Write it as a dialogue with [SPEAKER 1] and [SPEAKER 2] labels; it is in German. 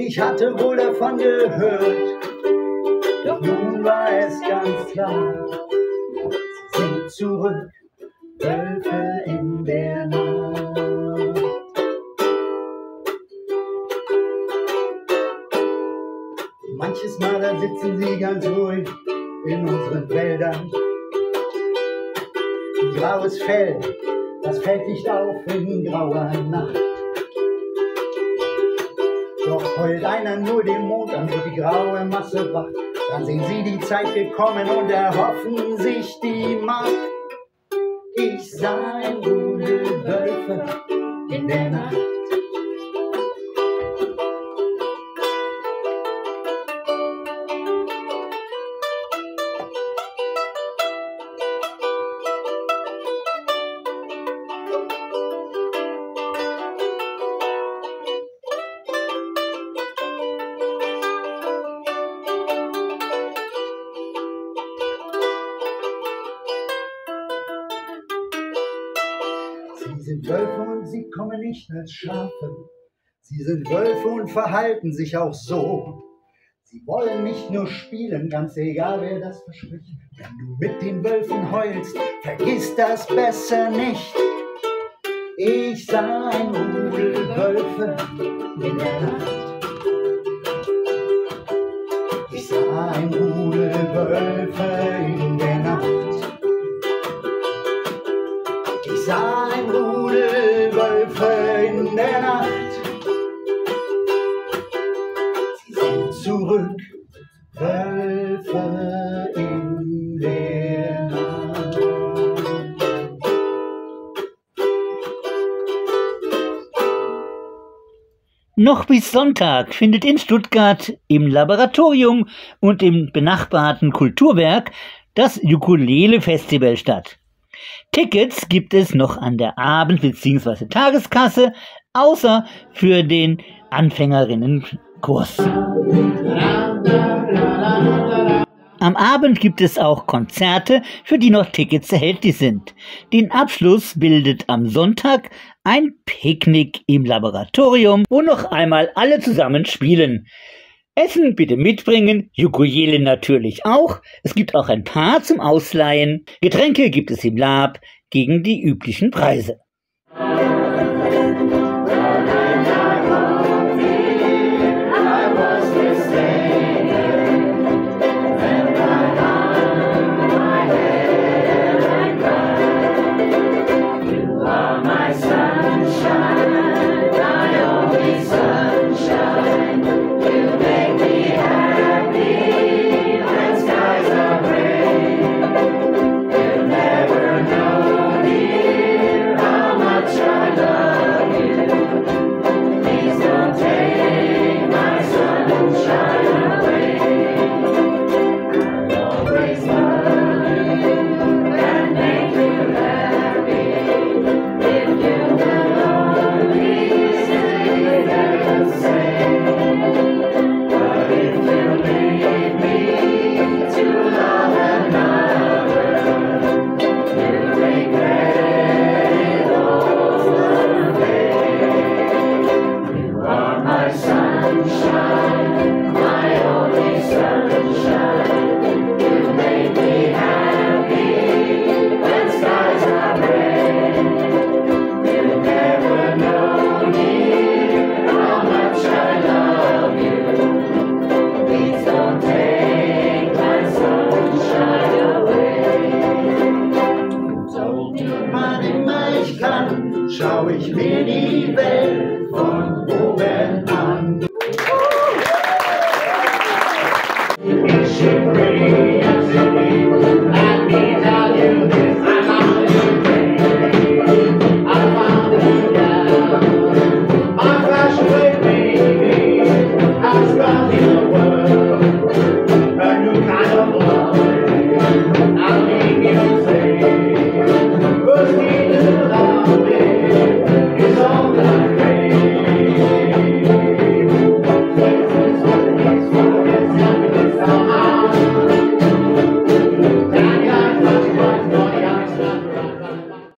[SPEAKER 1] Ich hatte wohl davon gehört, doch nun war es ganz klar. Sie sind zurück, Wölfe in der Nacht. Manches Mal, da sitzen sie ganz ruhig in unseren Wäldern. Graues Fell, das fällt nicht auf in grauer Nacht. Doch heult einer nur den Mond an, wo die graue Masse wacht. Dann sehen sie die Zeit gekommen und erhoffen sich die Macht. Ich sah ein Rudel Wölfe in der Nacht. Sie sind Wölfe und sie kommen nicht als Schafe. Sie sind Wölfe und verhalten sich auch so. Sie wollen nicht nur spielen, ganz egal wer das verspricht. Wenn du mit den Wölfen heulst, vergiss das besser nicht. Ich sah ein Rudel Wölfe in der Nacht. Ich sah ein Rudel Wölfe in der Nacht. Ich sah ein Rudel Wölfe in der Nacht. Sie sind zurück, Wölfe in der Nacht.
[SPEAKER 2] Noch bis Sonntag findet in Stuttgart im Laboratorium und im benachbarten Kulturwerk das Ukulele-Festival statt. Tickets gibt es noch an der Abend- bzw. Tageskasse, außer für den Anfängerinnenkurs. Am Abend gibt es auch Konzerte, für die noch Tickets erhältlich sind. Den Abschluss bildet am Sonntag ein Picknick im Laboratorium, wo noch einmal alle zusammen spielen. Essen bitte mitbringen, Ukulele natürlich auch. Es gibt auch ein Paar zum Ausleihen. Getränke gibt es im Lab gegen die üblichen Preise.
[SPEAKER 1] Schau ich mir die Welt von oben